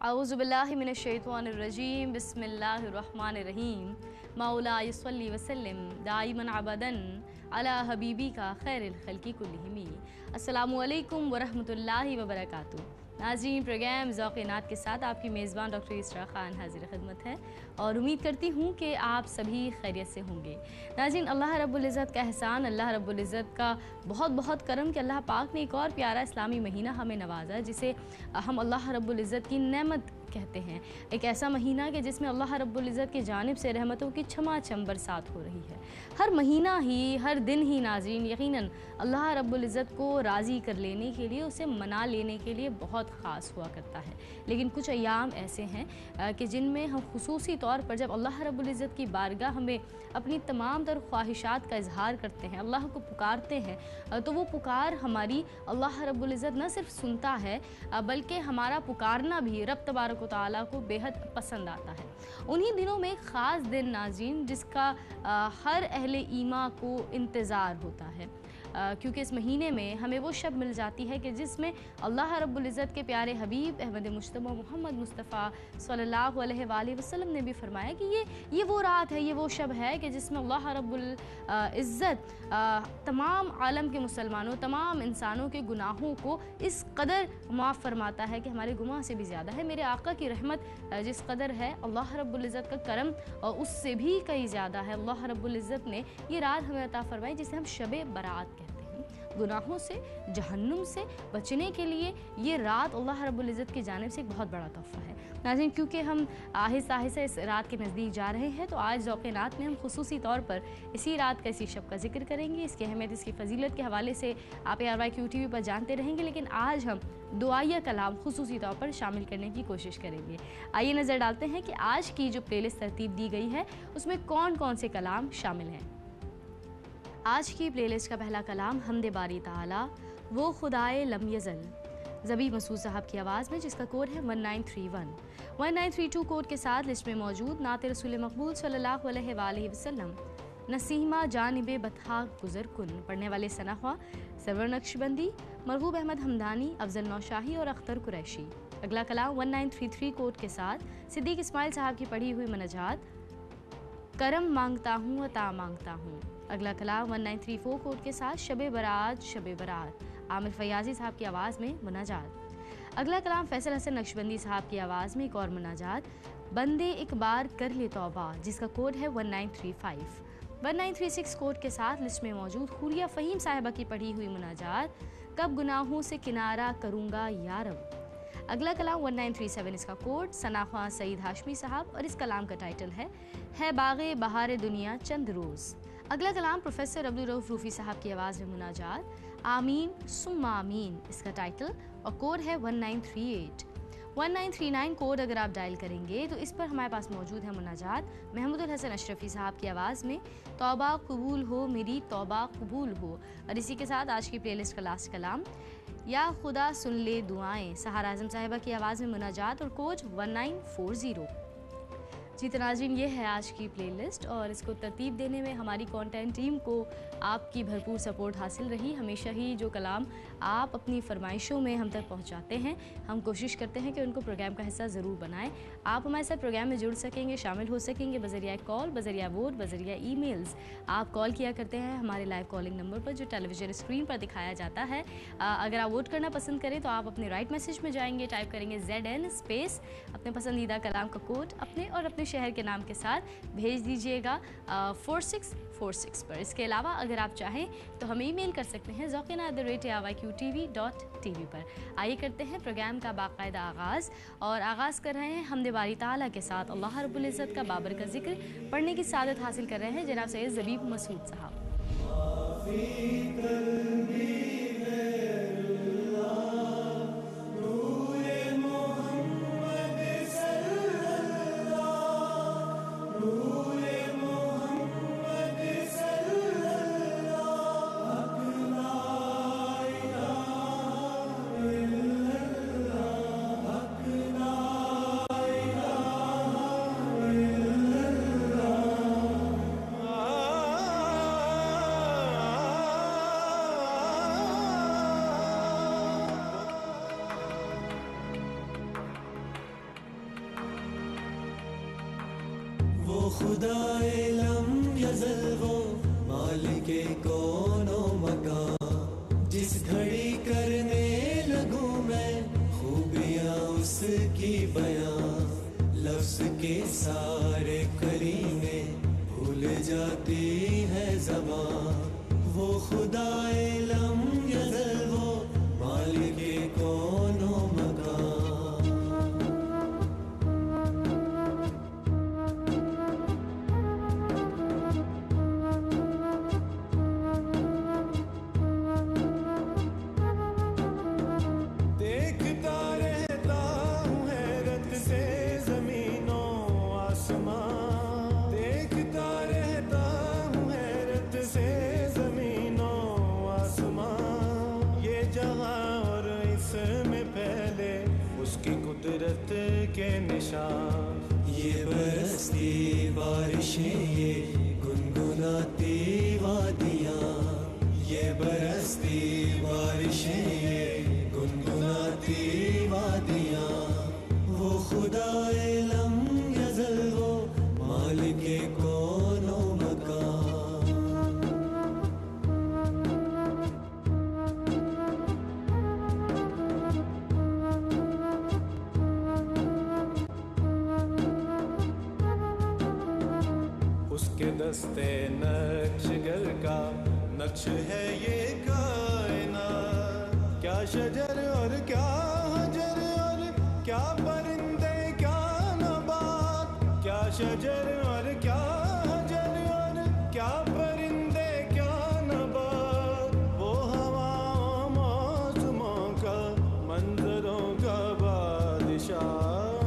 अऊज़ु बिल्लाहि मिनश्शैतानिर्रजीम बिस्मिल्लाहिर्रहमानिर्रहीम मौला यस्सल्ली वसल्लिम दाइमन अबदन अला हबीबी का खैरिल खल्की कुल्लिहिमी। अस्सलामु अलैकुम वरहमतुल्लाहि वबरकातुहू। नाज़रीन, प्रोग्राम ज़ौक़-ए-नात के साथ आपकी मेज़बान डॉक्टर युसरा ख़ान हाज़िर खिदमत है और उम्मीद करती हूँ कि आप सभी खैरियत से होंगे। नाज़रीन, अल्लाह रब्बुल इज़्ज़त का एहसान, अल्लाह रब्बुल इज़्ज़त का बहुत बहुत करम कि अल्लाह पाक ने एक और प्यारा इस्लामी महीना हमें नवाजा, जिसे हम अल्लाह रब्बुल इज़्ज़त की नेमत कहते हैं। एक ऐसा महीना कि जिसमें अल्लाह रब्बुल इज़्ज़त की जानिब से रहमतों की छमाछम बरसात हो रही है। हर महीना ही, हर दिन ही नाज़रीन यकीनन अल्लाह रब्बुल इज़्ज़त को राज़ी कर लेने के लिए, उसे मना लेने के लिए बहुत ख़ास हुआ करता है। लेकिन कुछ अयाम ऐसे हैं कि जिनमें हम खुसूसी तौर पर जब अल्लाह रब्बुल इज़्ज़त की बारगाह में अपनी तमाम तर ख्वाहिशात का इजहार करते हैं, अल्लाह को पुकारते हैं, तो वो पुकार हमारी अल्लाह रब्बुल इज़्ज़त न सिर्फ सुनता है बल्कि हमारा पुकारना भी रब तबारक व तआला को बेहद पसंद आता है। उन्हीं दिनों में एक ख़ास दिन नाज़रीन जिसका हर अहले ईमान को इंतज़ार होता है, क्योंकि इस महीने में हमें वो शब मिल जाती है कि जिसमें अल्लाह रब्बुल इज़्ज़त के प्यारे हबीब अहमद मुज्तबा मोहम्मद मुस्तफ़ा सल्लल्लाहु अलैहि वसल्लम ने भी फरमाया कि ये वो रात है, ये वो शब है कि जिसमें अल्लाह रब्बुल इज़्ज़त तमाम आलम के मुसलमानों, तमाम इंसानों के गुनाहों को इस कदर माफ़ फरमाता है कि हमारे गुनाह से भी ज़्यादा है। मेरे आका की रहमत जिस कदर है, अल्लाह रब्बुल इज़्ज़त का करम उससे भी कहीं ज़्यादा है। अल्लाह रब्बुल इज़्ज़त ने ये रात हमें अता फरमाई जिसे हम शब बरात कहते हैं। गुनाहों से, जहन्नुम से बचने के लिए ये रात अल्लाह रब्बुल इज़्ज़त की जानिब से एक बहुत बड़ा तोहफ़ा है। नाज़रीन, क्योंकि हम आहिस्ता आहिस्ता इस रात के नज़दीक जा रहे हैं, तो आज ज़ौक़-ए-नात में हम खुसूसी तौर पर इसी रात का, इसी शब का जिक्र करेंगे। इसकी अहमियत, इसकी फ़जीलत के हवाले से आप ARY Qtv पर जानते रहेंगे, लेकिन आज हम दुआया कलाम खुसूसी तौर पर शामिल करने की कोशिश करेंगे। आइए नज़र डालते हैं कि आज की जो प्लेलिस्ट तरतीब दी गई है उसमें कौन कौन से कलाम शामिल हैं। आज की प्लेलिस्ट का पहला कलाम हमदे बारी ताला वो खुदाए लम यज़ल, ज़बी मसूद साहब की आवाज़ में, जिसका कोड है 1931। 1932 कोड के साथ लिस्ट में मौजूद नात रसूल मकबूल सल्लल्लाहु अलैहि वसल्लम नसीमा जानिबे बतहा गुज़र कुन, पढ़ने वाले सनाख्वा सरवर नक्शबंदी, मरगूब अहमद हमदानी, अफजल नौशाही और अख्तर कुरैशी। अगला कलाम 1933 कोड के साथ सिद्दीक इस्माइल साहब की पढ़ी हुई मनाजात, करम मांगता हूँ अता मांगता हूँ। अगला कलाम 1934 कोड के साथ शबे बरात, आमिर फयाजी साहब की आवाज़ में मुनाजात। अगला कलाम फैसल हसन नक्शबंदी साहब की आवाज़ में एक और मुनाजात, बंदे एक बार कर ले तौबा, जिसका कोड है 1935। 1936 कोड के साथ लिस्ट में मौजूद हुरिया फ़हीम साहिबा की पढ़ी हुई मुनाजात, कब गुनाहों से किनारा करूँगा या रब। अगला कलाम 1937, इसका कोड सनाख्वा सईद हाशमी साहब और इस कलाम का टाइटल है बाग़े बहार दुनिया चंद रोज़। अगला कलाम प्रोफेसर अब्दुल रऊफ़ रूफ़ी साहब की आवाज़ में मुनाजात, आमीन सुम्मा आमीन, इसका टाइटल और कोड है 1938। 1939 कोड अगर आप डायल करेंगे तो इस पर हमारे पास मौजूद है मुनाजात महमूदुल हसन अशरफी साहब की आवाज़ में, तौबा कबूल हो मेरी तौबा कबूल हो। और इसी के साथ आज की प्लेलिस्ट का लास्ट कलाम या खुदा सुन ले दुआएं, सहारा आज़म साहिबा की आवाज़ में मुनाजात और कोड 1940। जी तो नाज़रीन, ये है आज की प्लेलिस्ट और इसको तरतीब देने में हमारी कंटेंट टीम को आपकी भरपूर सपोर्ट हासिल रही। हमेशा ही जो कलाम आप अपनी फरमाइशों में हम तक पहुंचाते हैं, हम कोशिश करते हैं कि उनको प्रोग्राम का हिस्सा ज़रूर बनाएं। आप हमारे साथ प्रोग्राम में जुड़ सकेंगे, शामिल हो सकेंगे बज़रिया कॉल, बज़रिया वोट, बज़रिया ईमेल्स। आप कॉल किया करते हैं हमारे लाइव कॉलिंग नंबर पर जो टेलीविज़न स्क्रीन पर दिखाया जाता है। अगर आप वोट करना पसंद करें तो आप अपने राइट मैसेज में जाएंगे, टाइप करेंगे ZN स्पेस अपने पसंदीदा कलाम का कोड अपने और अपने शहर के नाम के साथ भेज दीजिएगा 4646 पर। इसके अलावा अगर आप चाहें तो हमें ईमेल कर सकते हैं zauq-e-naat@aryqtv.tv पर। आइए करते हैं प्रोग्राम का बाकायदा आगाज़ और आगाज़ कर रहे हैं हमदे बारी ताला के साथ। अल्लाह रब्बुल इज़्ज़त का बाबर का जिक्र पढ़ने की सादत हासिल कर रहे हैं जनाब सैयद ज़बीब मसूद साहब। خدائے لم یزل وہ مالک کون و مکان، جس گھڑی کرنے لگوں میں خوبیاں اس کی بیان، لفظ کے سارے کرینے بھول جاتی ہے زبان، وہ خدائے لم یزل وہ مالک کون و مکان۔ قدرت کے نشان، یہ برستی بارشیں یہ گنگناتی وادیاں، یہ برستی بارشیں یہ گنگناتی وادیاں، وہ خدائے لم یزل وہ مالک کون و مکان۔ دستے نقش گر کا نقش ہے یہ کائنات، کیا شجر اور کیا حجر اور کیا پرندے کیا نبات، کیا شجر اور کیا حجر اور کیا پرندے کیا نبات، وہ ہواؤں موسموں کا منظروں کا بادشاہ،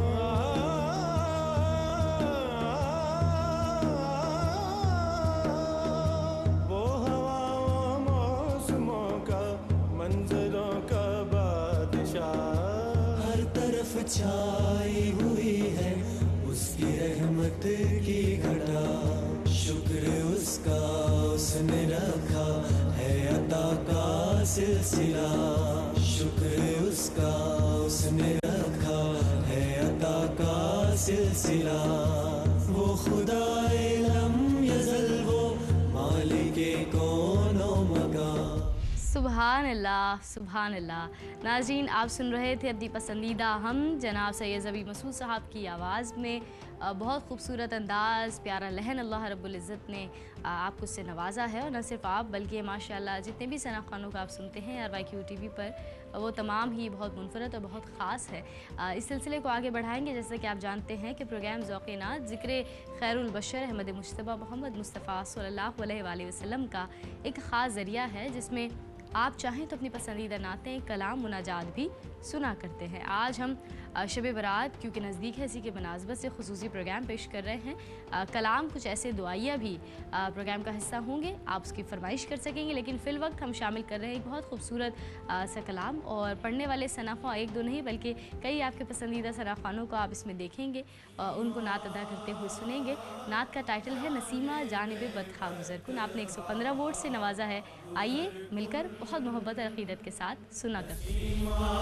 چھائی ہوئی ہے اس کی رحمت کی گھٹا، شکر اس کا اس نے رکھا ہے عطا کا سلسلہ، شکر اس کا اس نے رکھا ہے عطا کا سلسلہ، وہ خدائے لم یزل وہ مالک کون و مکان۔ سبحان اللہ سبحان اللہ۔ ناظرین، آپ سن رہے تھے اپنی پسندیدہ ہم جناب سید ظبی مسعود صاحب کی آواز میں، بہت خوبصورت انداز، پیارا لحن اللہ رب العزت نے آپ کو اس سے نوازا ہے، اور نہ صرف آپ بلکہ ماشاءاللہ جتنے بھی ثنا خوانوں کا آپ سنتے ہیں ARY QTV پر، وہ تمام ہی بہت منفرد اور بہت خاص ہے۔ اس سلسلے کو آگے بڑھائیں گے، جیسا کہ آپ جانتے ہیں کہ پروگرام ذوق-e-نات ذکر خیر البشر احمد مجتبیٰ محمد مصطفیٰ صلی اللہ علیہ وآلہ وسلم کا ایک خاص ذریعہ ہے، جس میں آپ چاہیں تو اپنی پسندیدہ نعتیں، کلام، مناجات بھی سنا کرتے ہیں۔ آج ہم شب برات کیونکہ نزدیک ہے، اسی کی مناسبت سے خصوصی پروگرام پیش کر رہے ہیں۔ کلام کچھ ایسے دعائیہ بھی پروگرام کا حصہ ہوں گے، آپ اس کی فرمائش کر سکیں گے، لیکن فی الوقت ہم شامل کر رہے ہیں ایک بہت خوبصورت سا کلام، اور پڑھنے والے ثنا خواں ایک دو نہیں بلکہ کئی آپ کے پسندیدہ ثنا خوانوں کو آپ اس میں دیکھیں گے، ان کو نعت ادا کرتے ہوئے سنیں گے۔ نعت کا ٹائٹل ہے نسیمہ جانب بدخواہ گزر کن، آپ نے 115 ووٹ سے نوازا ہے۔ آئیے مل کر بہت محبت اور عقیدت کے ساتھ سنا کرتے ہیں۔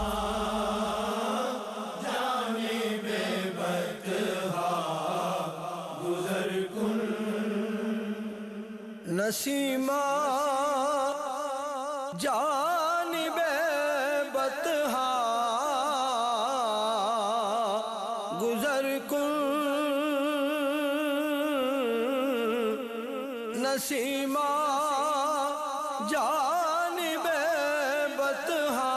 نسیمہ جانب بطحا گزر کن، نسیمہ جانب بطحا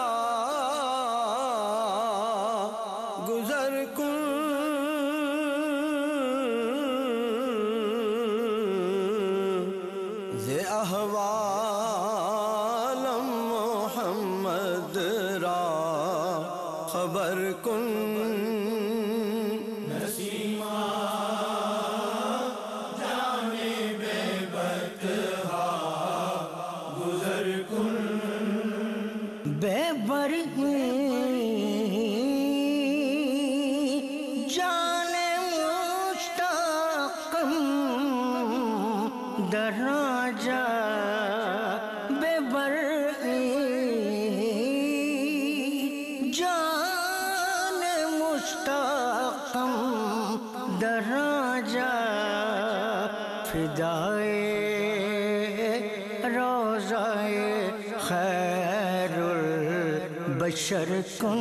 گزر کن، احوالم محمد را خبر کن، نسیمہ جانب بطحا گزر کن، بے برہی جان مشتاقم دراجہ، بے برہی جان مشتاقم دراجہ، बशर को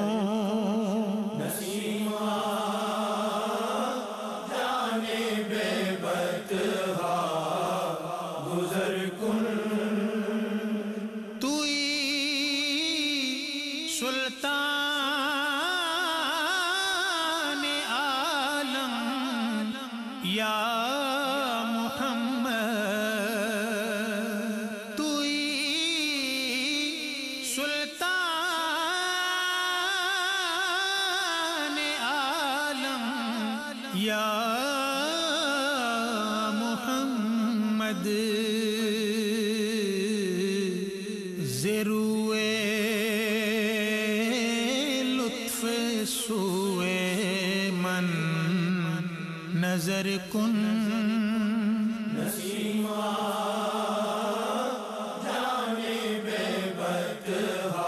नसीमा जाने बेबतहा गुजर कुन तुई सुल्तान आलम या नजर कुन नसीमा जाने बेबतहा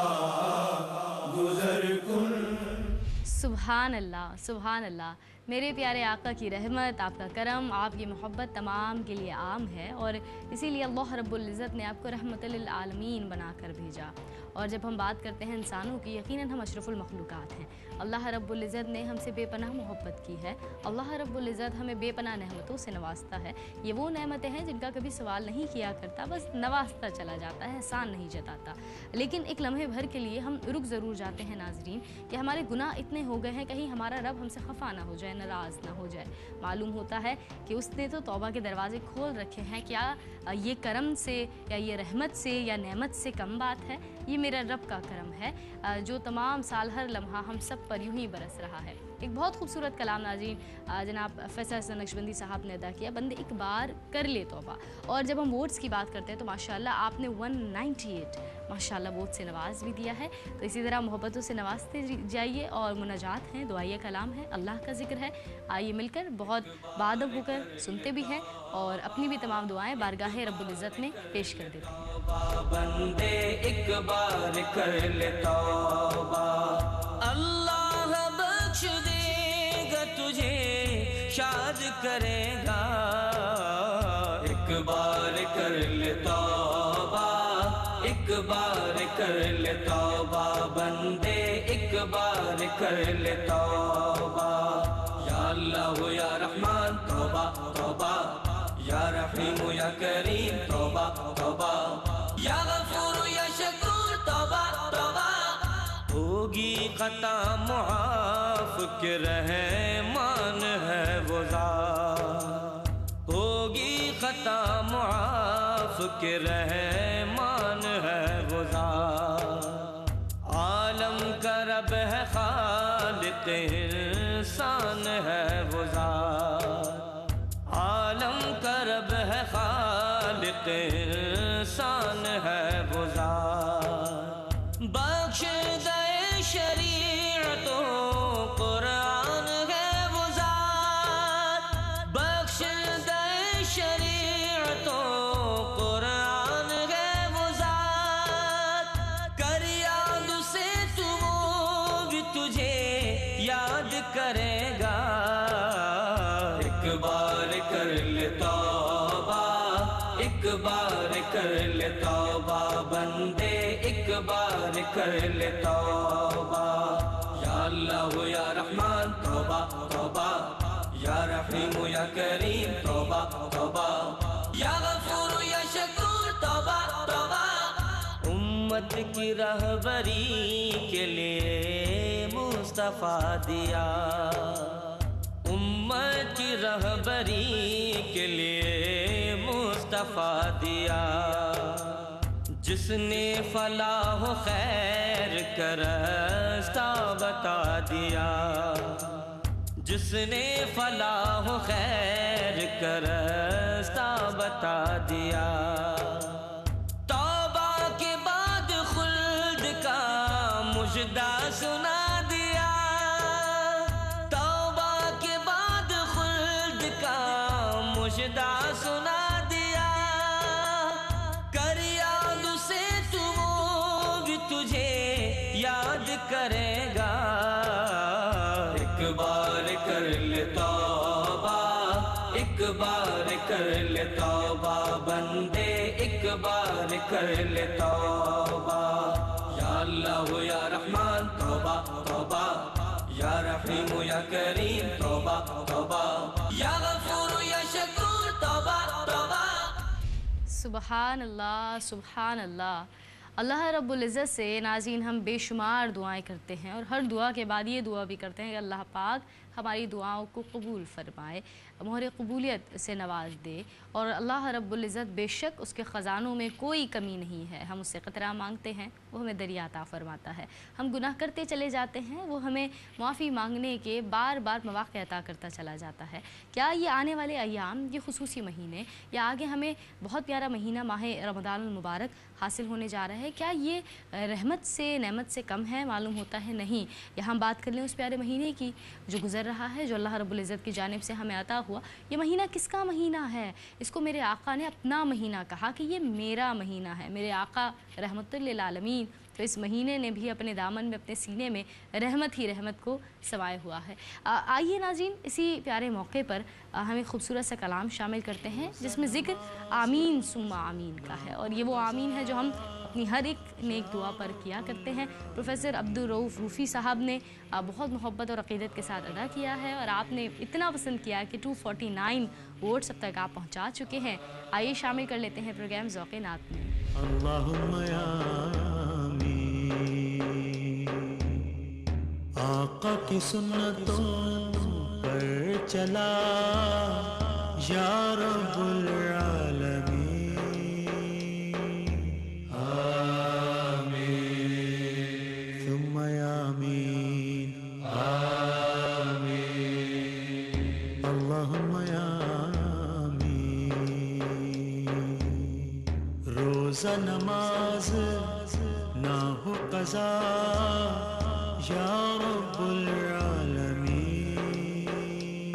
गुजर कुन। सुभान अल्लाह, सुभान अल्लाह। मेरे प्यारे आका की रहमत, आपका करम, आपकी मोहब्बत तमाम के लिए आम है और इसीलिए अल्लाह रब्बुल इज़्ज़त ने आपको रहमतुल लिल आलमीन बनाकर भेजा। और जब हम बात करते हैं इंसानों की, यकीनन हम अशरफुल मखलूक़ात हैं। अल्लाह रब्बुल इज़्ज़त ने हमसे बेपनाह मोहब्बत की है। अल्लाह रब्बुल इज़्ज़त हमें बेपनाह नेमतों से नवाजता है। ये वो नेमतें हैं जिनका कभी सवाल नहीं किया करता, बस नवाजता चला जाता है, एहसान नहीं जताता। लेकिन एक लम्हे भर के लिए हम रुक ज़रूर जाते हैं नाज़रीन कि हमारे गुनाह इतने हो गए हैं, कहीं हमारा रब हमसे खफा ना हो जाए, नाराज़ ना हो जाए। मालूम होता है कि उसने तो तौबा के दरवाजे खोल रखे हैं। क्या ये करम से या ये रहमत से या नेमत से कम बात है? ये मेरा रब का करम है जो तमाम साल हर लम्हा हम सब पर यूं ही बरस रहा है। एक बहुत खूबसूरत कलाम नाज़रीन जनाब फैसल हसन नक्शबंदी साहब ने अदा किया, बंदे एक बार कर ले तौबा। और जब हम वोट्स की बात करते हैं तो माशाल्लाह आपने 198 माशाल्लाह वोट से नवाज भी दिया है। तो इसी तरह मोहब्बतों से नवाजते जाइए। और मुनाजात हैं, दुआए कलाम है, अल्लाह का जिक्र है। आइए मिलकर बहुत बादब होकर सुनते भी हैं और अपनी भी तमाम दुआएं बारगाह रब्बुल इज़्ज़त में पेश कर देते हैं। बंदे एक बार कर ले तौबा, अल्लाह बख्श देगा तुझे, शाद करेगा। एक बार कर ले तौबा, एक बार कर ले तौबा, बंदे एक बार कर ले तौबा। या अल्लाह या रहमान तौबा तौबा, या रहीम या करीम तौबा तौबा, या गफूर या शकूर तौबा तौबा। होगी खता मुआफ के रहमान है वो ज़ात, होगी खता मुआफ के रहमान है वो ज़ात। आलम का रब है, खालिक इंसान है वो ज़ात, आलम का रब है, खालिक इंसान है वो ज़ात। बख्श दे शरीअतो कुरान है वो ज़ात, बख्श दे शरीअतो कुरान है वो ज़ात। कर याद उसे तू वो भी तुझे याद करेगा। एक बार कर ले तौबा, एक बार कर ले तौबा, बंदे एक बार कर ले तौबा। या अल्लाह या रहमान तौबा तौबा, या रहीम या करीम तौबा तौबा, या गफूर या शकूर तौबा तौबा। उम्मत की रहबरी के लिए मुस्तफा दिया, उम्मत की रहबरी के लिए मुस्तफा दिया। जिसने फलाह खैर का रास्ता बता दिया, जिसने फलाह खैर का रास्ता बता दिया। तौबा के बाद खुल्द का मुजदा सुना दिया, तौबा के बाद खुल्द का मुजदा सुना दिया। कर याद उसे तू वो भी तुझे याद करेगा। एक बार कर ले तौबा, एक बार कर ले तौबा, बंदे एक बार कर ले तौबा। या अल्लाह या रहमान तौबा तौबा। सुबहान अल्लाह सुबहान अल्लाह। अल्लाह रब्बुल इज़्ज़त से नाज़रीन हम बेशुमार दुआएं करते हैं और हर दुआ के बाद ये दुआ भी करते हैं कि अल्लाह पाक हमारी दुआओं को कबूल फरमाए, मोहर कबूलियत से नवाज दे। और अल्लाह रब्बुल इज़्ज़त बेशक उसके ख़ज़ानों में कोई कमी नहीं है। हम उससे क़तरा मांगते हैं, वो हमें दरिया अता फरमाता है। हम गुनाह करते चले जाते हैं, वो हमें माफ़ी मांगने के बार बार मौक़े अता करता चला जाता है। क्या ये आने वाले अय्याम, ये खुसूसी महीने या आगे हमें बहुत प्यारा महीना माह रमज़ानुल मुबारक हासिल होने जा रहा है, क्या ये रहमत से नेमत से कम है? मालूम होता है नहीं। यहाँ हम बात कर लें उस प्यारे महीने की जो गुज़र रहा है, जो अल्लाह रब्बुल इज़्ज़त की जानिब से हमें अता हुआ। ये महीना किसका महीना है? इसको मेरे आका ने अपना महीना कहा कि ये मेरा महीना है। मेरे आका रहमतुल लिल आलमीन तो इस महीने ने भी अपने दामन में, अपने सीने में रहमत ही रहमत को समाये हुआ है। आइए नाज़रीन, इसी प्यारे मौके पर हमें खूबसूरत सा कलाम शामिल करते हैं जिसमें ज़िक्र आमीन सुम्मा आमीन का है। और ये वो आमीन है जो हम अपनी हर एक नेक दुआ पर किया करते हैं। प्रोफेसर अब्दुल रऊफ़ रूफ़ी साहब ने बहुत मोहब्बत और अक़ीदत के साथ अदा किया है और आपने इतना पसंद किया कि 249 वोट्स अब तक आप पहुँचा चुके हैं। आइए शामिल कर लेते हैं प्रोग्राम ज़ौक़-ए-नात में। अल्लाहुम्मा या आका की सुन्नतों पर चला या रब्बुल आलमीन, आमीन सुम्मा आमीन, आमीन अल्लाहुम्मा या आमीन। रोज़ा नमाज ना हो क़ज़ा या रब्बुल आलमीन,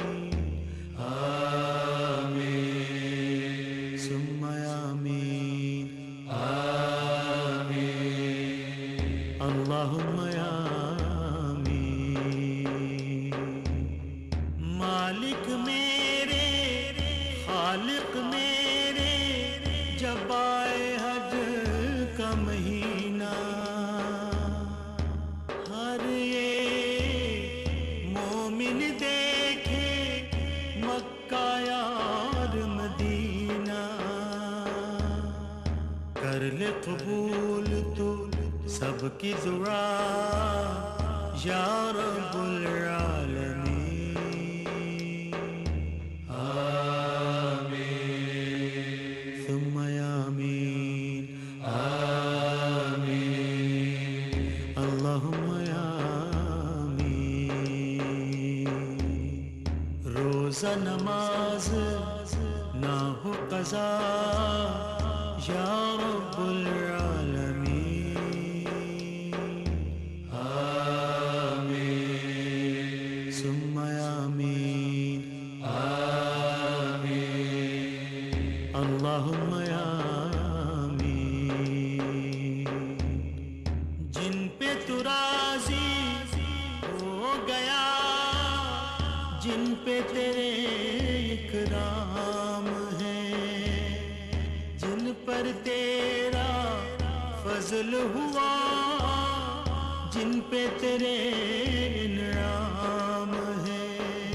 आमीन सुम्मा आमीन, आमीन अल्लाहुम्मा आमीन। मालिक मेरे खालिक मेरे जब आए हज का महीना, हर ये मोमिन देखे मक्का यार मदीना, कर ले कबूल तो सबकी दुआ या रब्बुल आलमीन, आमीन सुम्मा आमीन, आमीन अल्लाहुम्मा आमीन। रोज़ा नमाज ना हो क़ज़ा या रब्बुल आलमीन, आमीन सुम्मा आमीन, आमीन अल्लाहुम्मा आमीन। जिन पे तू राज़ी हो गया, जिन पे तेरे इकराम है, जिन पर तेरा फजल हुआ, जिन पे तेरे इनाम है,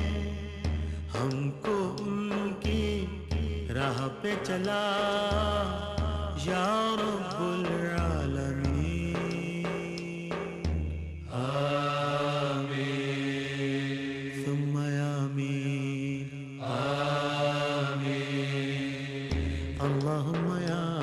हमको उनकी राह पे चला या रब्बुल आलमीन, आमीन सुम्मा आमीन, आमीन अल्लाहुम्मा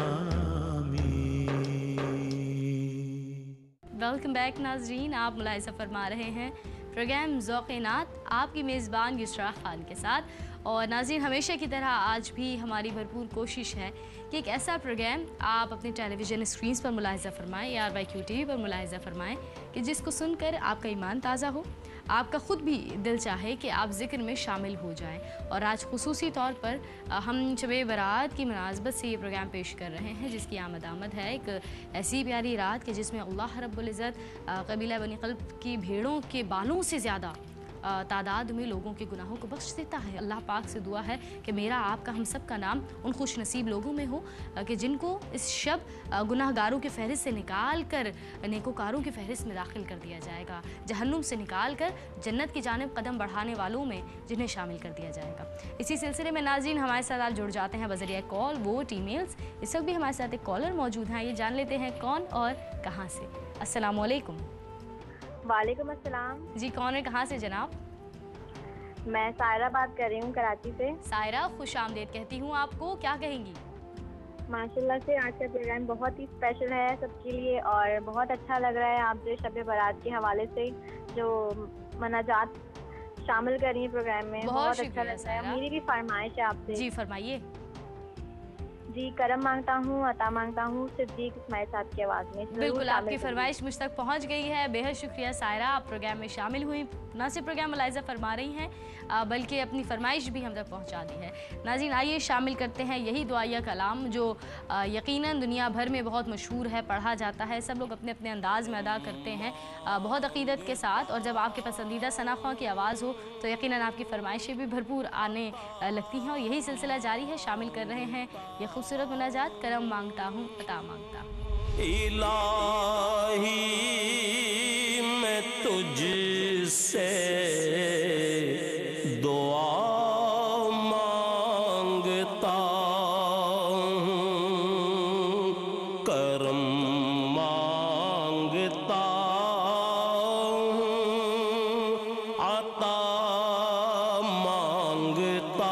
आमीन। वेलकम बैक नाज़रीन, आप मुलाहिज़ा फरमा रहे हैं प्रोग्राम ज़ौक़-ए-नात आपकी मेज़बान युसरा खान के साथ। और नाज़रीन, हमेशा की तरह आज भी हमारी भरपूर कोशिश है कि एक ऐसा प्रोग्राम आप अपने टेलीविज़न स्क्रीन्स पर मुलाहिज़ा फरमाएँ, ARY QTV पर मुलाहिज़ा फरमाएँ कि जिसको सुनकर आपका ईमान ताज़ा हो, आपका ख़ुद भी दिल चाहे कि आप ज़िक्र में शामिल हो जाएं। और आज ख़ुसूसी तौर पर हम शब बारात की मुनासबत से ये प्रोग्राम पेश कर रहे हैं जिसकी आमद है एक ऐसी प्यारी रात कि जिसमें अल्लाह रब्बुल इज़्ज़त कबीला बनी क़ल्ब की भेड़ों के बालों से ज़्यादा तादाद में लोगों के गुनाहों को बख्श देता है। अल्लाह पाक से दुआ है कि मेरा आपका हम सब का नाम उन खुश नसीब लोगों में हो कि जिनको इस शब गुनाहगारों की फहरिस्त से निकाल कर नेकोकारों की फहरिस्त में दाखिल कर दिया जाएगा, जहन्नुम से निकाल कर जन्नत की जानिब कदम बढ़ाने वालों में जिन्हें शामिल कर दिया जाएगा। इसी सिलसिले में नाज़रीन हमारे साथ आज जुड़ जाते हैं बज़रिया कॉल, वोट, ईमेल्स। इस वक्त भी हमारे साथ एक कॉलर मौजूद हैं, ये जान लेते हैं कौन और कहाँ से। अस्सलाम वालेकुम। वालेकुम अस्सलाम जी, कौन है, कहाँ से जनाब? मैं सायरा बात कर रही हूँ कराची से। सायरा, खुश आमदीद कहती हूँ आपको, क्या कहेंगी? माशाल्लाह से आज का प्रोग्राम बहुत ही स्पेशल है सबके लिए और बहुत अच्छा लग रहा है। आप जो शब बारात के हवाले से जो मनाजात शामिल कर रही हैं प्रोग्राम में, बहुत अच्छा लग रहा है। मेरी भी फरमाइश है आपसे। जी फरमाइए। जी, करम मांगता हूँ, अता मांगता हूँ, सिद्दीक इस्माइल साहब की आवाज़ में। बिल्कुल, आपकी फरमाइश मुझ तक पहुँच गई है। बेहद शुक्रिया सायरा, आप प्रोग्राम में शामिल हुई। ना सिर्फ प्रोग्राम मुलाहिज़ा फरमा रही हैं बल्कि अपनी फरमाइश भी हम तक पहुँचा दी है। नाज़रीन, आइए शामिल करते हैं यही दुआया कलाम जो यकीनन दुनिया भर में बहुत मशहूर है, पढ़ा जाता है, सब लोग अपने अपने अंदाज़ में अदा करते हैं बहुत अक़ीदत के साथ। और जब आपके पसंदीदा सना ख्वां की आवाज़ हो तो यकीनन आपकी फरमाइशें भी भरपूर आने लगती हैं और यही सिलसिला जारी है। शामिल कर रहे हैं ये खूबसूरत मुनाजात, करम मांगता हूँ, अता मांगता हूँ। इलाही मैं तुझसे दुआ मांगता हूँ, करम मांगता हूँ, अता मांगता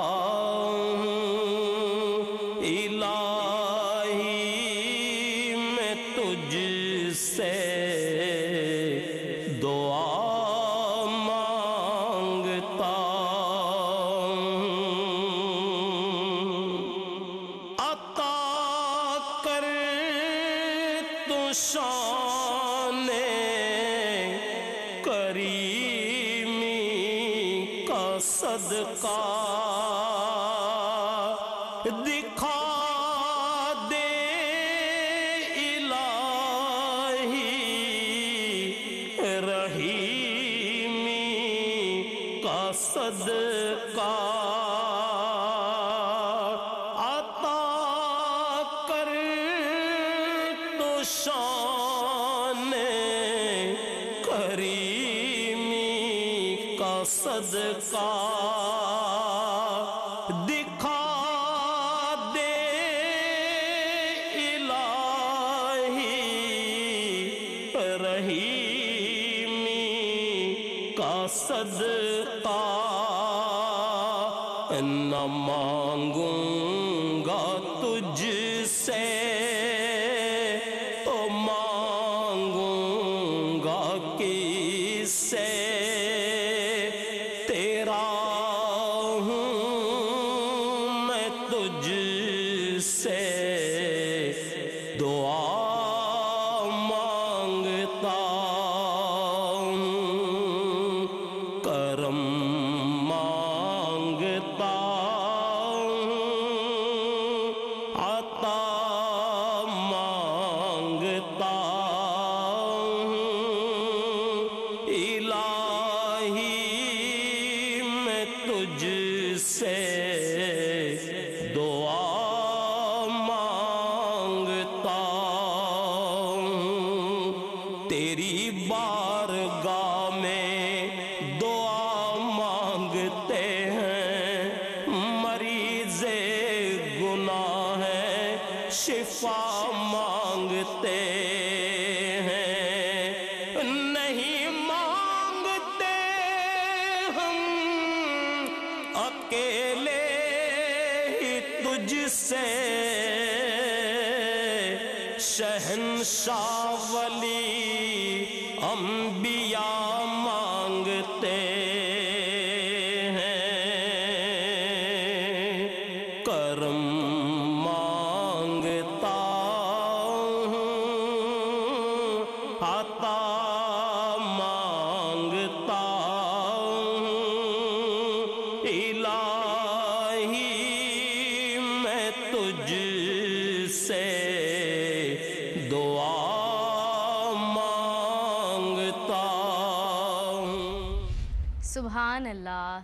हूँ। इलाही मैं तुझसे दुआ मांगता हूँ, अता कर तू शाने करीमी का सदका, दिखा दे इलाही रहीमी का सदका, अता कर तो शान करीमी का सदका, दिखा दे इलाही रहीमी का सदका। न मांगूंगा तुझसे तो मांगूंगा किससे, तेरा हूँ मैं तुझसे दुआ मांगता हूँ, करम मांगता हूँ, अता मांगता हूँ। इलाही मैं तुझसे दुआ मांगता हूँ, तेरी बारगाह में दुआ मांगते हैं, मरीज़े गुनाह है शिफा मांगते हैं, नहीं मांगते हम अकेले ही तुझसे, शहंशाह वली अंबिया मांगते हैं, करम मांगता हूँ, अता मांगता हूँ। इलाही मैं तुझसे दुआ मांगता हूँ।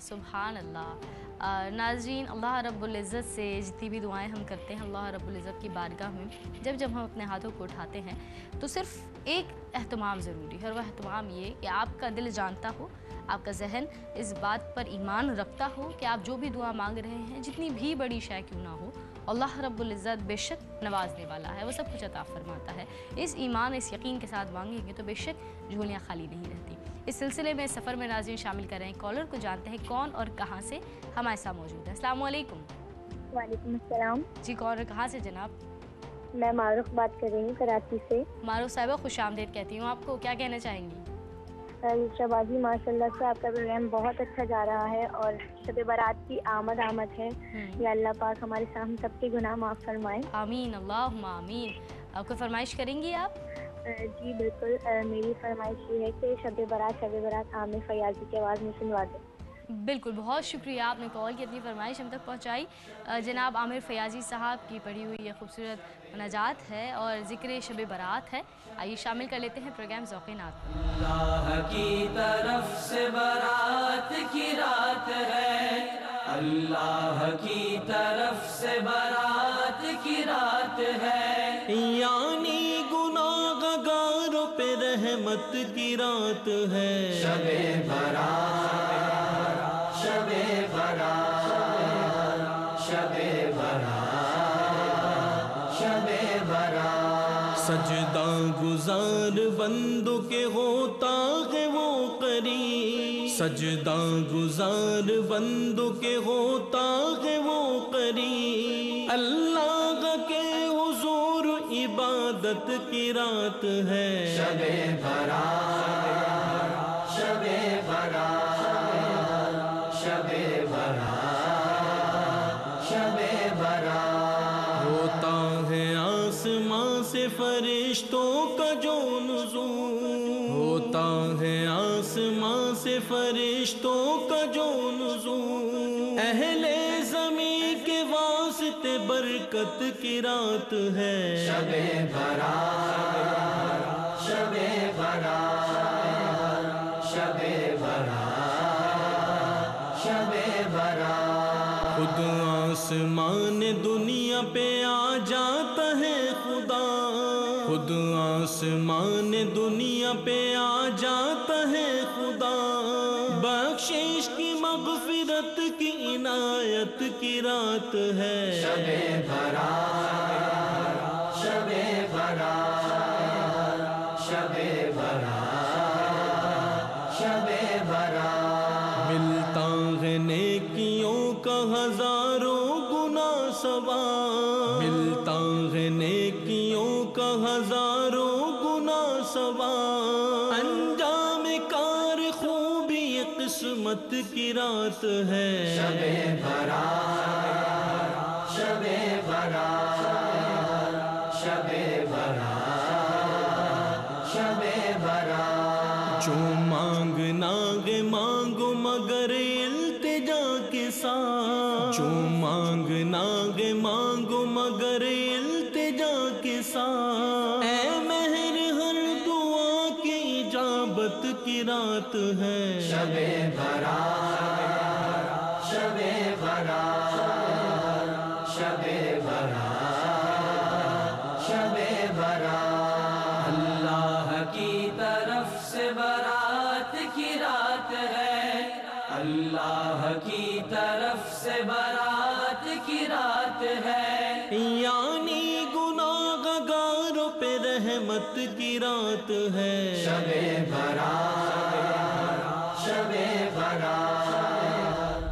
सुभान अल्लाह। नाज़रीन, अल्लाह रब्बुल इज़्ज़त से जितनी भी दुआएं हम करते हैं अल्लाह रब्बुल इज़्ज़त की बारगाह में जब हम अपने हाथों को उठाते हैं तो सिर्फ़ एक एहतमाम ज़रूरी है, और वह एहतमाम ये कि आपका दिल जानता हो, आपका जहन इस बात पर ईमान रखता हो कि आप जो भी दुआ मांग रहे हैं, जितनी भी बड़ी शय क्यों ना हो, अल्लाह रब्बुल इज़्ज़त बेशक नवाजने वाला है, वो सब कुछ अता फरमाता है। इस ईमान, इस यकीन के साथ मांगेंगे तो बेशक झोलियाँ खाली नहीं रहती। इस सिलसिले में सफ़र में नाज़रीन शामिल कर रहे हैं कॉलर को, जानते हैं कौन और कहाँ से हमारे साथ मौजूद है। अस्सलाम वालेकुम। वालेकुम अस्सलाम। जी, कॉलर कहाँ से जनाब? मैं मारूफ बात कर रही हूँ कराची से। मारूफ साहिबा, खुश आमदीद कहती हूँ आपको, क्या कहना चाहेंगी? युसरा बाजी, माशाल्लाह से आपका प्रोग्राम बहुत अच्छा जा रहा है और शब बारात की आमद है। या अल्लाह पाक हमारे सामने सबके गुनाह माफ़ फरमाए। आमीन, अल्लाहुम्मा आमीन। आपको फरमाइश करेंगी आप? जी बिल्कुल, मेरी फरमाइश ये है कि शब बारात आमिर फयाजी की आवाज़ में सुनवा दें। बिल्कुल, बहुत शुक्रिया आपने कॉल की, अपनी फरमाइश हम तक पहुंचाई। जनाब आमिर फयाजी साहब की पढ़ी हुई ये खूबसूरत नजात है और ज़िक्र शब बारात है। आइए शामिल कर लेते हैं प्रोग्राम ज़ौक़-ए-नात। अल्लाह की तरफ से बारात की रात है, अल्लाह की तरफ से बारात की रात है, यानी गुनाहगारों पे रहमत की रात है। शबे बारात, शबे बारात, शबे बारात, शबे बारात। सजदा गुजार बंदों के होता है वो करीब, सजदा गुजार बंदों के होता है वो करीब। अल्लाह के हुजूर इबादत की रात है। शबे बारात, शबे बारात, शबे बारात, शबे बारात। होता है आसमां से फरिश्तों का जो नुज़ूल, होता है आसमां से फरिश्तों का जो नुज़ूल। अहले ज़मीं के वास्ते बरकत की रात है। शबे बारात, शबे बारात, शबे बारात, शबे बारात। खुद आसमान दुनिया पे आ जाता है खुदा, खुद आसमान दुनिया पे आ जाता है खुदा। बख्शिश की मग़फ़िरत की इनायत की रात है। शबे बारात, शबे बारात, शबे बारात, शबे बारात। मिलता है नेकियों का हजारों गुना सवाब, मिलता है नेकियों का हजारों गुना सवाब। अंजाम कार खूबी ये किस्मत की रात है। शबे बारात, शबे बारात, शबे बारात, शबे बारात। जो मांगना है मांगो मगर इल्तिजा के साथ, जो मांगना है मांगो मगर इल्तिजा के साथ। ऐ मेहर हर दुआ की इजाबत की रात है। शबे बारात, शबे बारात, शबे बारात, शबे बारात। अल्लाह की तरफ से बारात की रात है, अल्लाह की तरफ से बारात की रात है। यानी गुनाहगारों पे रहमत की रात है। शबे बारात, शबे बारात।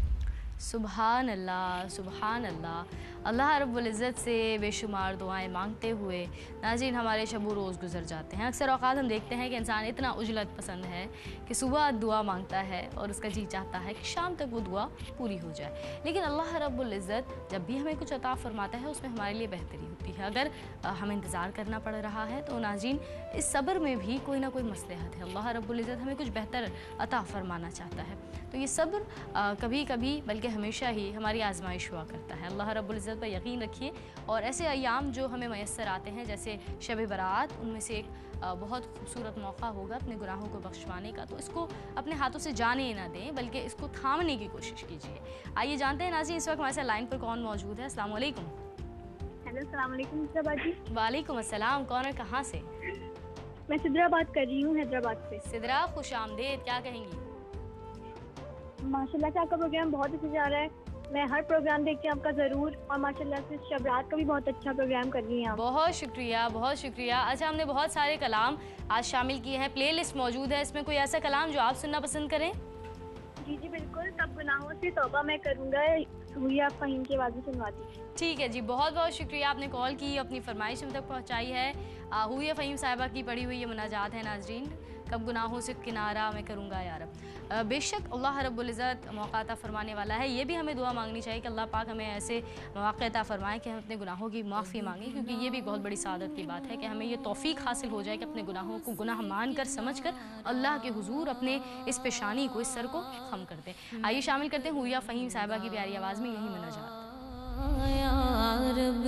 सुभान अल्लाह, सुभान अल्लाह। अल्लाह रब्बुल इज़्ज़त से बेशुमार दुआएं मांगते हुए नाज़रीन हमारे शब रोज़ गुजर जाते हैं। अक्सर औक़ात हम देखते हैं कि इंसान इतना उजलत पसंद है कि सुबह दुआ मांगता है और उसका जी चाहता है कि शाम तक वो दुआ पूरी हो जाए। लेकिन अल्लाह रब्बुल इज़्ज़त जब भी हमें कुछ अता फरमाता है उसमें हमारे लिए बेहतरी होती है। अगर हमें इंतज़ार करना पड़ रहा है तो नाज़रीन इस सब्र में भी कोई ना कोई मसलहत है। अल्लाह रब्बुल इज़्ज़त हमें कुछ बेहतर अता फरमाना चाहता है। تو یہ صبر کبھی کبھی بلکہ ہمیشہ ہی ہماری آزمائش ہوا کرتا ہے. اللہ رب العزت پر یقین رکھیے اور ایسے ایام جو ہمیں میسر آتے ہیں جیسے شب برات، ان میں سے ایک بہت خوبصورت موقع ہوگا اپنے گناہوں کو بخشوانے کا، تو اس کو اپنے ہاتھوں سے جانے نہ دیں بلکہ اس کو تھامنے کی کوشش کیجیے. آئیے جانتے ہیں ناظرین اس وقت ہمارے ساتھ لائن پر کون موجود ہے. السلام علیکم. ہیلو السلام علیکم یسرا باجی. وعلیکم السلام. کون اور کہاں سے؟ میں سدرا بات کر رہی ہوں حیدرآباد سے. سدرا خوش آمدید. کیا کہیں گی؟ ماشاء اللہ سے آپ کا پروگرام بہت اچھا جا رہا ہے. میں ہر پروگرام دیکھتی ہوں آپ کا ضرور، اور ماشاء اللہ سے شب رات کا بھی بہت اچھا پروگرام کر رہی ہیں آپ. بہت شکریہ بہت شکریہ. اچھا ہم نے بہت سارے کلام آج شامل کیے ہیں، پلے لسٹ موجود ہے، اس میں کوئی ایسا کلام جو آپ سننا پسند کریں؟ جی جی بالکل. سب گناہوں سے توبہ میں کروں گا، سوریہ فہیم کی آواز میں سنوا دیجیے. ٹھیک ہے جی، بہت بہت شکریہ. آپ نے کال کی، اپنی فرمائش ہم تک پہنچائی ہے. ہوئی فہیم صاحبہ کی پڑھی ہوئی یہ مناجات ہے ناظرین. کب گناہوں سے کنارہ میں کروں گا یا رب. بے شک اللہ رب العزت موقع عطا فرمانے والا ہے. یہ بھی ہمیں دعا مانگنی چاہیے کہ اللہ پاک ہمیں ایسے مواقع عطا فرمائیں کہ ہم اپنے گناہوں کی معافی مانگیں، کیونکہ یہ بھی بہت بڑی سعادت کی بات ہے کہ ہمیں یہ توفیق حاصل ہو جائے کہ اپنے گناہوں کو گناہ مان کر سمجھ کر اللہ کے حضور اپنے اس پیشانی کو، اس سر کو خم کر دیں. آئیے شامل کرتے ہیں ہویا فہیم صاحبہ کی پیاری آواز میں یہی مناجات. یا رب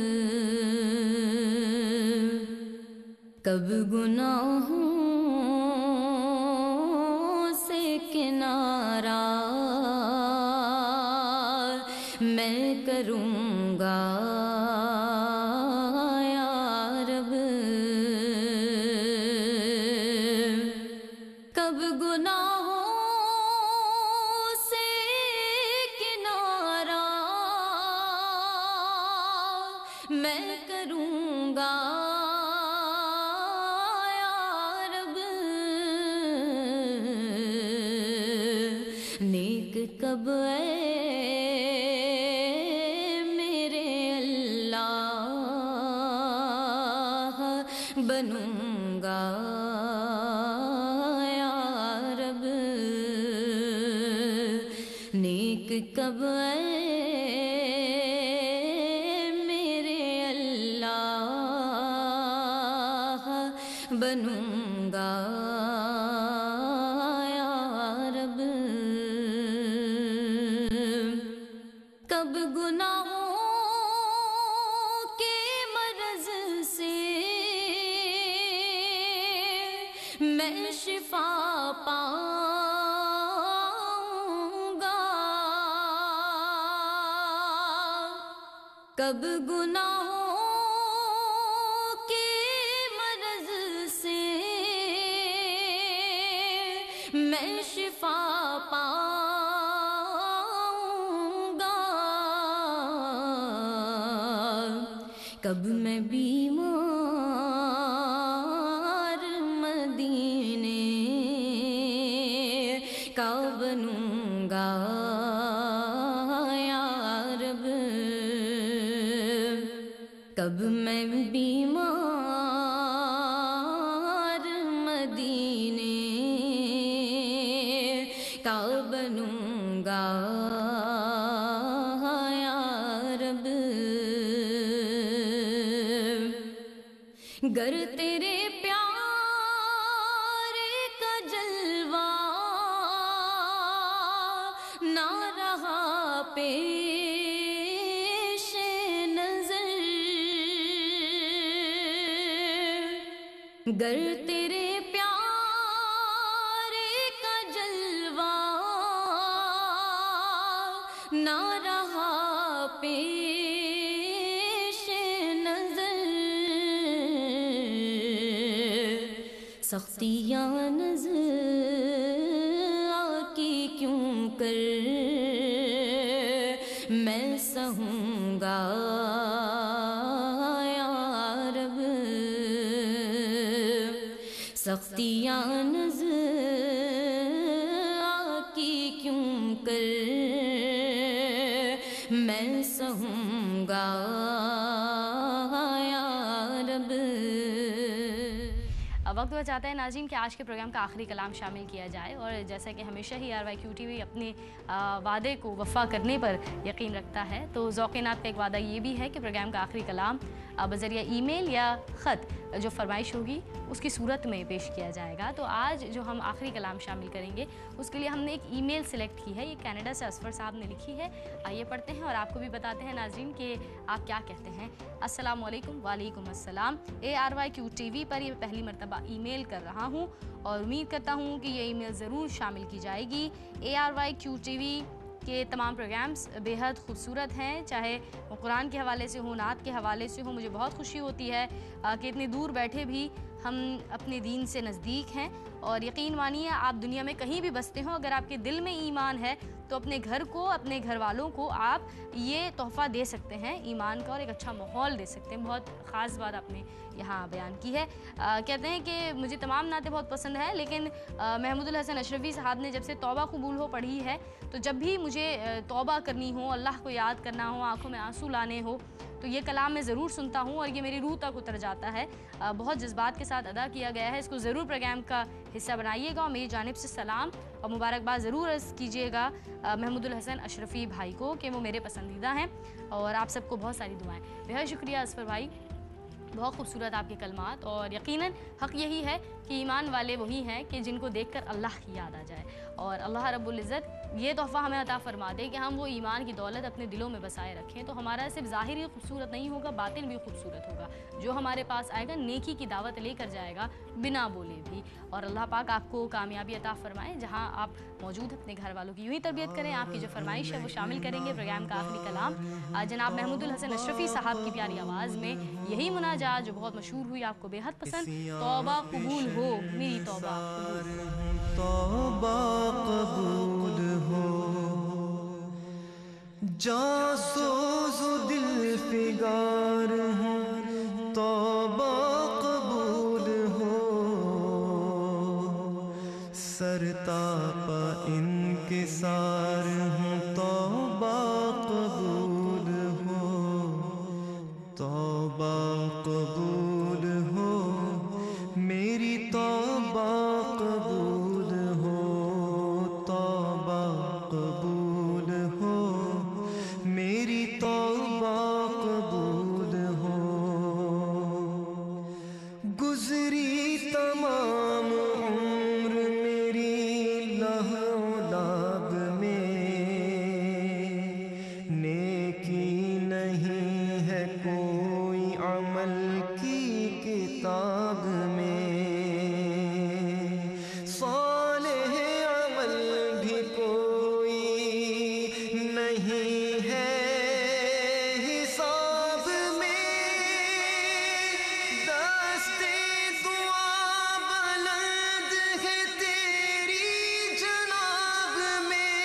کب گناہوں سے کنارہ میں کروں گا یا رب، کب گناہوں سے کنارہ میں کروں گا یا رب، نیک کب بنوں گا یا رب، نیک کب میرے اللہ بنوں گا یا رب، کب گناہوں میں شفا پاؤں گا، کب گناہوں کے مرض سے میں شفا پاؤں گا، کب میں بیمار کا بنوں گا یا رب، کب میں بیمار مدینے کا بنوں گا یا رب، گر تیرے پیش نظر، گر تیرے پیارے کا جلوہ نہ رہا پیش نظر، سختیاں نظر آکی کیوں کر میں سہوں گا یا رب، سختیاں نظر آکی کیوں کر میں سہوں گا یا رب. وقت ہوا چاہتا ہے ناظرین کہ آج کے پروگرام کا آخری کلام شامل کیا جائے، اور جیسا کہ ہمیشہ ہی ARY QTV اپنے وعدے کو وفا کرنے پر یقین رکھتا ہے، تو ذوق-e-نات کا ایک وعدہ یہ بھی ہے کہ پروگرام کا آخری کلام बज़रिया ईमेल या ख़त जो फरमाइश होगी उसकी सूरत में पेश किया जाएगा। तो आज जो हम आखिरी कलाम शामिल करेंगे उसके लिए हमने एक ईमेल सेलेक्ट की है। ये कनाडा से असफर साहब ने लिखी है। आइए पढ़ते हैं और आपको भी बताते हैं नाज़रीन कि आप क्या कहते हैं। अस्सलाम वालेकुम। वालेकुम अस्सलाम। ARY QTV पर ये पहली मरतबा ईमेल कर रहा हूँ और उम्मीद करता हूँ कि ये ईमेल ज़रूर शामिल की जाएगी। ARY QTV के तमाम प्रोग्राम्स बेहद खूबसूरत हैं, चाहे वो कुरान के हवाले से हो, नात के हवाले से हो। मुझे बहुत खुशी होती है कि इतनी दूर बैठे भी हम अपने दीन से नज़दीक हैं। और यकीन मानिए आप दुनिया में कहीं भी बसते हो, अगर आपके दिल में ईमान है तो अपने घर को, अपने घर वालों को आप ये तोहफ़ा दे सकते हैं ईमान का और एक अच्छा माहौल दे सकते हैं। बहुत ख़ास बात आपने यहाँ बयान की है। कहते हैं कि मुझे तमाम नातें बहुत पसंद हैं, लेकिन महमूदुल हसन अशरफी साहब ने जब से तौबा कबूल हो पढ़ी है तो जब भी मुझे तौबा करनी हो, अल्लाह को याद करना हो, आँखों में आंसू लाने हो, तो ये कलाम मैं ज़रूर सुनता हूँ और ये मेरी रूह तक उतर जाता है। बहुत जज्बात के साथ अदा किया गया है। इसको ज़रूर प्रोग्राम का हिस्सा बनाइएगा और मेरी जानिब से सलाम और मुबारकबाद ज़रूर अर्ज़ कीजिएगा महमूदुल हसन अशरफी भाई को कि वो मेरे पसंदीदा हैं और आप सबको बहुत सारी दुआएं। बेहद शुक्रिया असफर भाई, बहुत खूबसूरत आपके कलमात। और यकीनन हक़ यही है कि ईमान वाले वही हैं कि जिनको देखकर अल्लाह की याद आ जाए और अल्लाह रब्बुल इज़्ज़त ये तोहफ़ा हमें अता फ़रमा दे कि हम वो ईमान की दौलत अपने दिलों में बसाए रखें। तो हमारा सिर्फ ज़ाहिर ही खूबसूरत नहीं होगा, बातिन भी खूबसूरत होगा। जो हमारे पास आएगा नेकी की दावत लेकर जाएगा बिना बोले भी। और अल्लाह पाक आपको कामयाबी अता फ़रमाए जहाँ आप मौजूद अपने घर वालों की यूँ ही तरबियत करें। आपकी जो फरमाइश है वो शामिल करेंगे प्रोग्राम का आखिरी कलाम जनाब महमूदुल हसन अशरफी साहब की प्यारी आवाज़ में यही मुनाजात जो बहुत मशहूर हुई, आपको बेहद पसंद। तौबा कबूल हो मेरी तौबा कबूल हो, जासोज़ो दिल फिगार हूँ, तौबा कबूल हो, सरतापा इनकिसार हूँ, तौबा कबूल हो, तौबा कबूल हो, मेरी तौबा कबूल हो, तौबा कबूल हो, मेरी तौबा कबूल हो। गुज़री तमाम उम्र मेरी लहौ-लाब में, नेकी नहीं है कोई अमल की किताब में, सालेह अमल भी कोई नहीं है हिसाब में, दस्ते दुआ बुलंद है तेरी जनाब में,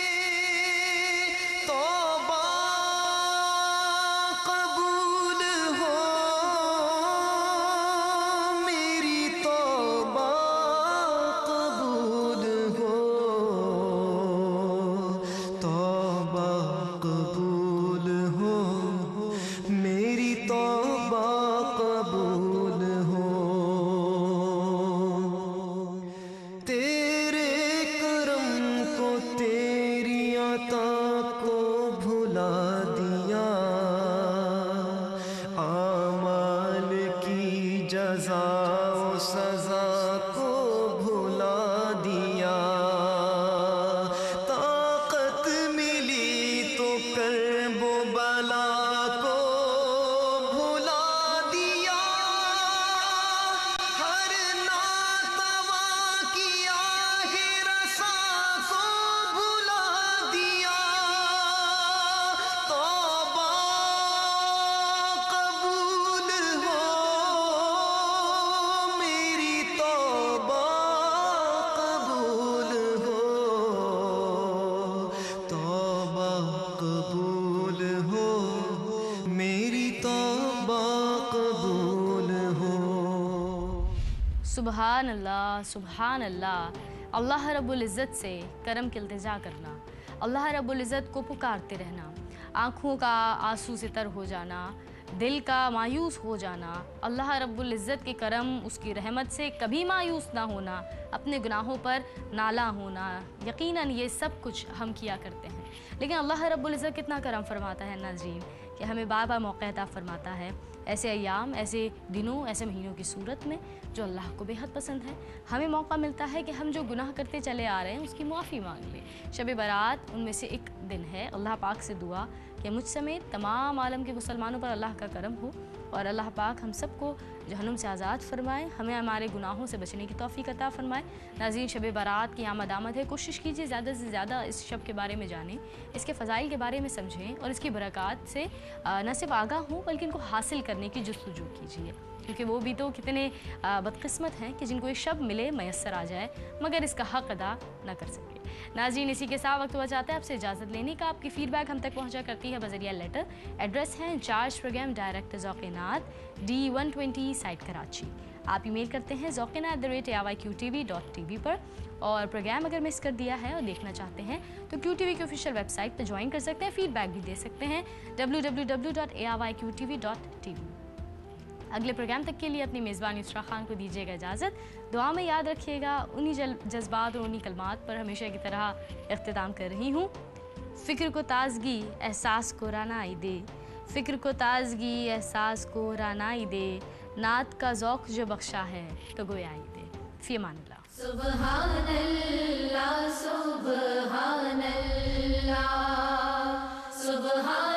तौबा कबूल हो, मेरी तौबा कबूल हो, तौबा कबूल हो, मेरी तौबा कबूल हो। तेरे करम को, तेरी अता को भुला दिया, आमाल की जज़ा और सज़ा को भुला दिया, ताकत मिली तो कर्ब बला को भुला दिया, हर नातवा की आहे रसा को भुला दिया, तौबा कबूल हो, मेरी तौबा कबूल हो, तौबा कबूल हो, मेरी तौबा कबूल हो। सुबहान अल्लाह, सुबहान अल्लाह। अल्लाह रब्बुल इज़्ज़त से करम की इल्तिजा करना, अल्लाह रब्बुल इज़्ज़त को पुकारते रहना, आँखों का आंसू से तर हो जाना, दिल का मायूस हो जाना, अल्लाह रब्बुल इज़्ज़त के करम, उसकी रहमत से कभी मायूस ना होना, अपने गुनाहों पर नाला होना, यकीनन ये सब कुछ हम किया करते हैं। लेकिन अल्लाह रब्बुल इज़्ज़त कितना करम फरमाता है नाज़रीन कि हमें बार बार मौक़ा अता फरमाता है ایسے ایام، ایسے دنوں، ایسے مہینوں کی صورت میں جو اللہ کو بے حد پسند ہے، ہمیں موقع ملتا ہے کہ ہم جو گناہ کرتے چلے آ رہے ہیں اس کی معافی مانگ لیں۔ شب برات ان میں سے ایک دن ہے۔ اللہ پاک سے دعا کہ مجھ سمیت تمام عالم کے مسلمانوں پر اللہ کا کرم ہو اور اللہ پاک ہم سب کو جہنم سے آزاد فرمائے، ہمیں ہمارے گناہوں سے بچنے کی توفیق عطا فرمائے۔ ناظرین، شب برات کی آمد ہے، کوشش کیجیے زیادہ سے زیادہ اس شب کے بارے میں جانیں، اس کے فضائل کے بارے میں سمجھیں اور اس کی برکات سے نہ صرف آگاہ ہوں بلکہ ان کو حاصل کرنے کی جستجو کیجیے، کیونکہ وہ بھی تو کتنے بدقسمت ہیں کہ جن کو یہ شب ملے، میسر آ جائے، مگر اس کا حق ادا نہ کر سکے۔ ناظرین، اسی کے ساتھ وقت ہوا چاہتا ہے آپ سے اجازت لینے کا۔ آپ کی فیڈ بیک ہم تک پہنچا کرتی ہے بذریعہ لیٹر۔ ایڈریس ہے انچارج پروگرام ڈائریکٹر ذوق-e-نات، D120 سائٹ کراچی۔ آپ ای میل کرتے ہیں zauq-e-naat@ARY-Qtv.tv پر، اور پروگرام اگر مس کر دیا ہے اور دیکھنا چاہتے ہیں تو QTV کی آفیشیل ویب سائٹ پہ جوائن کر سکتے ہیں، فیڈ بیک بھی دے سکتے ہیں www.ARY-Qtv.tv۔ اگلے پروگرام تک کے لیے اپنی میزبان یسرا خان کو دیجیے گا اجازت۔ دعا میں یاد رکھیے گا، انہی جذبات اور انہی کلمات پر ہمیشہ کی طرح اختتام کر رہی ہوں۔ فکر کو تازگی، احساس کو رانائی دے، فکر کو تازگی، احساس کو رانائی دے، نعت کا ذوق جو بخشا ہے تو گویائی دے۔ فی امان اللہ۔ سبحان اللہ، سبحان اللہ، سبحان